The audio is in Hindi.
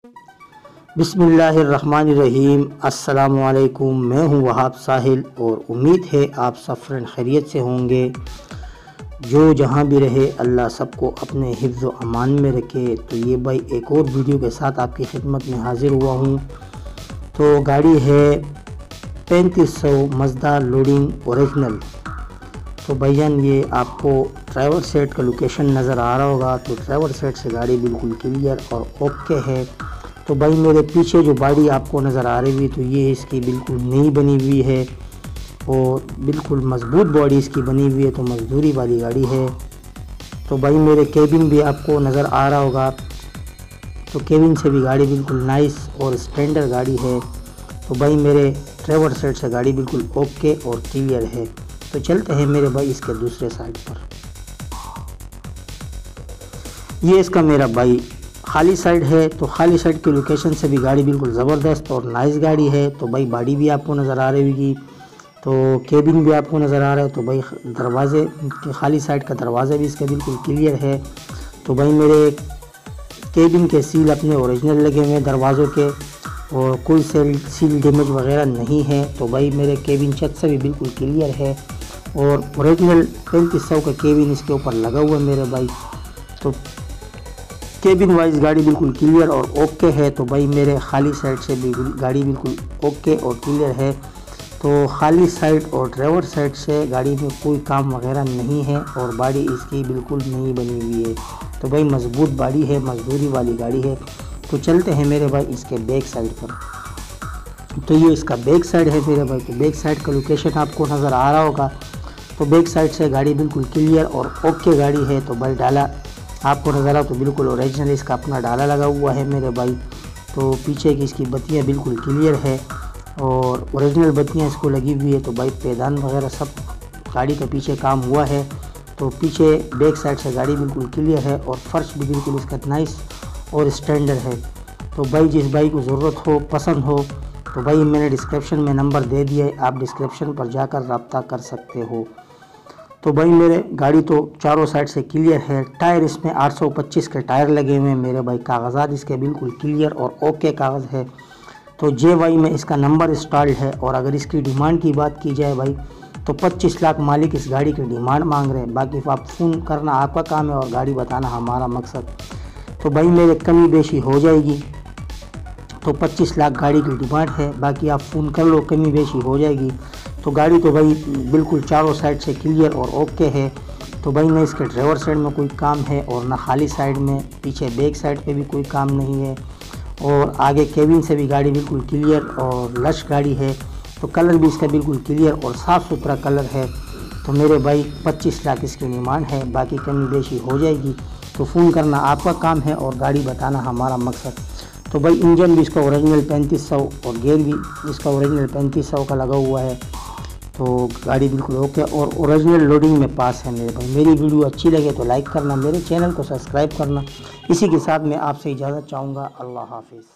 बिस्मिल्लाहिर्रहमानिर्रहीम। अस्सलामुअलैकुम। मैं हूं वहाब साहिल और उम्मीद है आप सब फ्रेंड खैरियत से होंगे। जो जहां भी रहे अल्लाह सबको अपने हिफ्ज़ व अमान में रखे। तो ये भाई एक और वीडियो के साथ आपकी खिदमत में हाज़िर हुआ हूं। तो गाड़ी है 3500 मज़दा लोडिंग ओरिजिनल। तो भाईजान ये आपको ड्राइवर सेट का लोकेशन नज़र आ रहा होगा। तो ड्राइवर सेट से गाड़ी बिल्कुल क्लियर और ओके है। तो भाई मेरे पीछे जो बॉडी आपको नज़र आ रही हुई तो ये इसकी बिल्कुल नई बनी हुई है और बिल्कुल मज़बूत बॉडी इसकी बनी हुई है। तो मज़दूरी वाली गाड़ी है। तो भाई मेरे केबिन भी आपको नज़र आ रहा होगा। तो केबिन से भी गाड़ी बिल्कुल नाइस और स्टैंडर्ड गाड़ी है। तो भाई मेरे ड्राइवर साइड से गाड़ी बिल्कुल ओके और क्लियर है। तो चलते हैं मेरे भाई इसके दूसरे साइड पर। ये इसका मेरा भाई खाली साइड है। तो खाली साइड की लोकेशन से भी गाड़ी बिल्कुल ज़बरदस्त और नाइस गाड़ी है। तो भाई बॉडी भी आपको नज़र आ रही होगी। तो केबिन भी आपको नज़र आ रहा है। तो भाई दरवाजे के खाली साइड का दरवाज़ा भी इसका बिल्कुल क्लियर है। तो भाई मेरे केबिन के सील अपने ओरिजिनल लगे हुए हैं दरवाज़ों के और कोई सील डैमेज वगैरह नहीं है। तो भाई मेरे केबिन छत से भी बिल्कुल क्लियर है और ओरिजिनल 3500 का केबिन इसके ऊपर लगा हुआ है मेरे भाई। तो केबिन वाइज गाड़ी बिल्कुल क्लियर और ओके है। तो भाई मेरे खाली साइड से भी गाड़ी बिल्कुल ओके और क्लियर है। तो खाली साइड और ड्राइवर साइड से गाड़ी में कोई काम वगैरह नहीं है और गाड़ी इसकी बिल्कुल नई बनी हुई है। तो भाई मज़बूत गाड़ी है, मज़दूरी वाली गाड़ी है। तो चलते हैं मेरे भाई इसके बैक साइड पर। तो ये इसका बैक साइड है मेरे भाई। तो बैक साइड का लोकेशन आपको नज़र आ रहा होगा। तो बैक साइड से गाड़ी बिल्कुल क्लियर और ओके गाड़ी है। तो भाई डाला आपको नज़र आ तो बिल्कुल ओरिजिनल इसका अपना डाला लगा हुआ है मेरे भाई। तो पीछे की इसकी बत्तियाँ बिल्कुल क्लियर है और ओरिजिनल बत्तियाँ इसको लगी हुई है। तो भाई पैदान वगैरह सब गाड़ी का पीछे काम हुआ है। तो पीछे बैक साइड से गाड़ी बिल्कुल क्लियर है और फर्श भी बिल्कुल इसका नाइस और स्टैंडर्ड है। तो भाई जिस भाई को ज़रूरत हो, पसंद हो, तो भाई मैंने डिस्क्रिप्शन में नंबर दे दिया है, आप डिस्क्रिप्शन पर जाकर रब्ता कर सकते हो। तो भाई मेरे गाड़ी तो चारों साइड से क्लियर है। टायर इसमें 825 के टायर लगे हुए हैं मेरे भाई। कागजात इसके बिल्कुल क्लियर और ओके कागज़ है। तो JY में इसका नंबर इंस्टॉल्ड है। और अगर इसकी डिमांड की बात की जाए भाई तो 25 लाख मालिक इस गाड़ी की डिमांड मांग रहे हैं। बाकी आप फ़ोन करना आपका काम है और गाड़ी बताना हमारा मकसद। तो भाई मेरे कमी बेशी हो जाएगी। तो 25 लाख गाड़ी की डिमांड है। बाकी आप फ़ोन कर लो, कमी बेशी हो जाएगी। तो गाड़ी तो भाई बिल्कुल चारों साइड से क्लियर और ओके है। तो भाई ना इसके ड्राइवर साइड में कोई काम है और ना खाली साइड में, पीछे बैक साइड पे भी कोई काम नहीं है। और आगे केबिन से भी गाड़ी बिल्कुल क्लियर और लश गाड़ी है। तो कलर भी इसका बिल्कुल क्लियर और साफ़ सुथरा कलर है। तो मेरे भाई 25 लाख इसकी डिमांड है। बाकी कमी बेशी हो जाएगी। तो फ़ोन करना आपका काम है और गाड़ी बताना हमारा मकसद। तो भाई इंजन भी इसका ओरिजिनल 3500 और गेयर भी इसका ओरिजिनल 3500 का लगा हुआ है। तो गाड़ी बिल्कुल ओके और ओरिजिनल लोडिंग में पास है मेरे भाई। मेरी वीडियो अच्छी लगे तो लाइक करना, मेरे चैनल को सब्सक्राइब करना। इसी के साथ मैं आपसे इजाज़त चाहूँगा। अल्लाह हाफिज़।